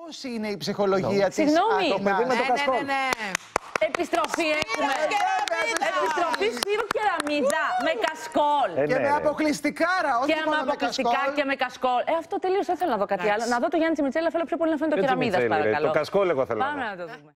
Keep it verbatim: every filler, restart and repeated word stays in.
Πώς είναι η ψυχολογία της Συγγνώμη. Αθηνάς? Το παιδί με το Ναι, ναι, κασκόλ. ναι, ναι. Επιστροφή έχουμε. κεραμίδα. Επιστροφή Σπύρου Κεραμίδα με κασκόλ. Ε, Και ναι, με ρε. αποκλειστικάρα, όχι Και με μόνο με αποκλειστικά κασκόλ. και με κασκόλ. Ε, αυτό τελείω δεν θέλω να δω κάτι άλλο. Να δω το Γιάννη Τσιμιτσέλα, θέλω πιο πολύ να φαίνεται το Δεν Κεραμίδα, Τσιμιτσέλη, ρε. παρακαλώ. Το κασκόλ εγώ θέλω να Πάμε δω. να το δούμε.